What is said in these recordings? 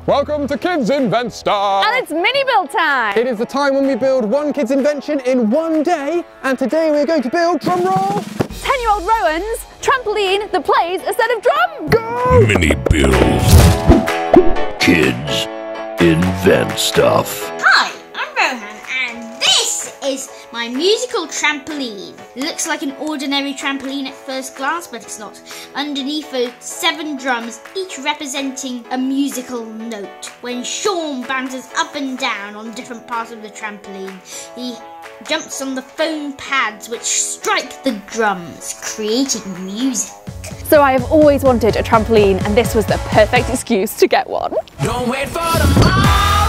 Welcome to Kids Invent Stuff! And it's mini build time! It is the time when we build one kid's invention in one day, and today we're going to build, drumroll, 10-year-old Rohan's trampoline that plays a set of drums! Go! Mini build. Kids Invent Stuff. Hi, I'm Rohan, and this is my musical trampoline. It looks like an ordinary trampoline at first glance, but it's not. Underneath are 7 drums, each representing a musical note. When Shawn bounces up and down on different parts of the trampoline, he jumps on the foam pads which strike the drums, creating music. So I have always wanted a trampoline, and this was the perfect excuse to get one. Don't wait for tomorrow.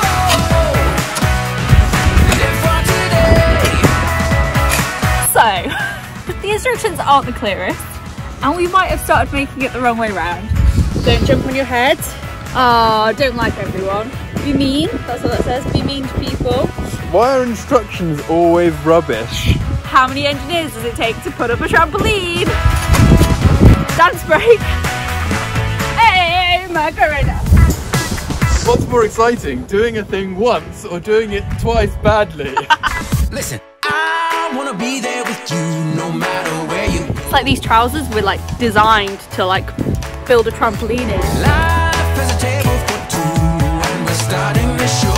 Live for today. So, the instructions aren't the clearest, and we might have started making it the wrong way round. Don't jump on your head. Don't like everyone. Be mean, that's what that says, be mean to people. Why are instructions always rubbish? How many engineers does it take to put up a trampoline? Dance break. Hey, Macarena. What's more exciting, doing a thing once or doing it twice badly? Listen, I wanna be there with you no matter where you. It's like these trousers were like designed to like build a trampoline in. Life is a table for two, and we're starting the show.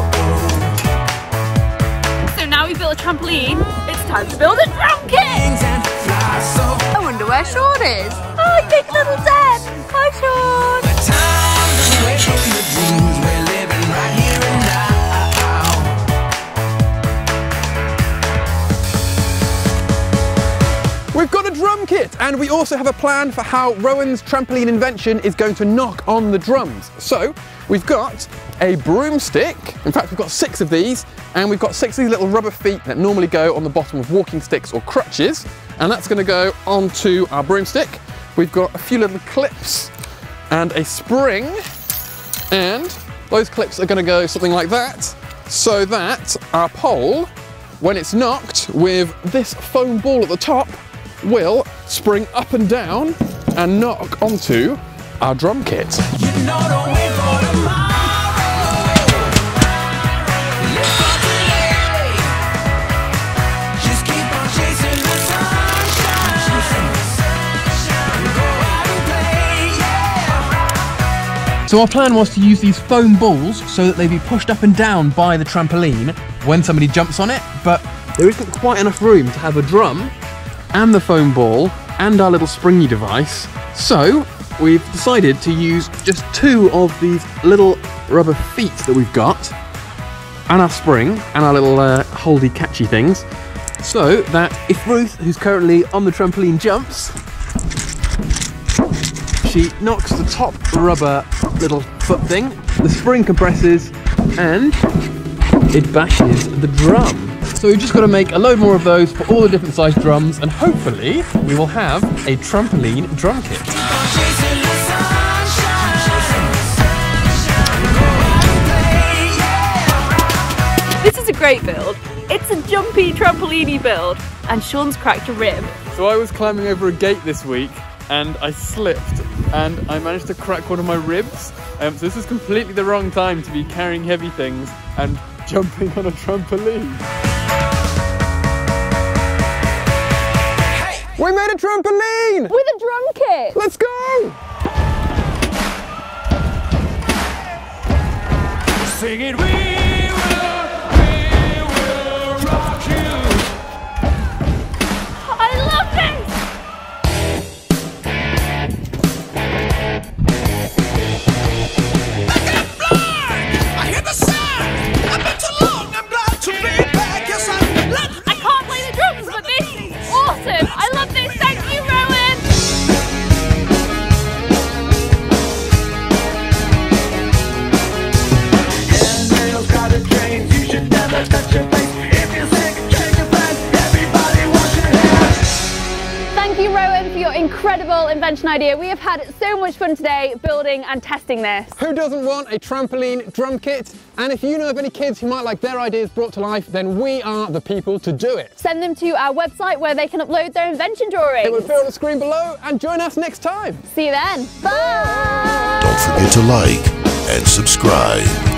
So now we've built a trampoline, it's time to build a drum kit! And fly so. I wonder where Shawn is. Oh, you big little den! Hi, Shawn! The time doesn't wait for your dreams. We're living right here and now. We've got a drum kit, and we also have a plan for how Rohan's trampoline invention is going to knock on the drums. So, we've got a broomstick. In fact, we've got 6 of these, and we've got 6 of these little rubber feet that normally go on the bottom of walking sticks or crutches, and that's going to go onto our broomstick. We've got a few little clips and a spring, and those clips are going to go something like that, so that our pole, when it's knocked with this foam ball at the top, will spring up and down and knock onto our drum kit. You know, don't wait for tomorrow. Live for today. Just keep on chasing the sunshine. Go out and play, yeah. So our plan was to use these foam balls so that they'd be pushed up and down by the trampoline when somebody jumps on it, but there isn't quite enough room to have a drum and the foam ball and our little springy device. So we've decided to use just 2 of these little rubber feet that we've got, and our spring and our little holdy catchy things, so that if Ruth, who's currently on the trampoline, jumps, she knocks the top rubber little foot thing, the spring compresses, and it bashes the drum. So we've just got to make a load more of those for all the different size drums, and hopefully we will have a trampoline drum kit. This is a great build. It's a jumpy trampoline-y build, and Shawn's cracked a rib. So I was climbing over a gate this week, and I slipped, and I managed to crack one of my ribs. So this is completely the wrong time to be carrying heavy things and jumping on a trampoline. We made a trampoline! With a drum kit! Let's go! Sing it, we will rock you. I love this! Like I'm blind, I hear the sound. I've been too long, I'm glad to be back. Yes, I can't play the drums, but this is awesome! I love this! Thank you, Rohan! Nails got a train, you should never touch your face. If you're sick, change your plans. Everybody wash your hands. Thank you, Rohan, for your incredible invention idea. We have had so much fun today building and testing this. Who doesn't want a trampoline drum kit? And if you know of any kids who might like their ideas brought to life, then we are the people to do it. Send them to our website where they can upload their invention drawings. It will appear on the screen below, and join us next time. See you then. Bye! Don't forget to like, and subscribe.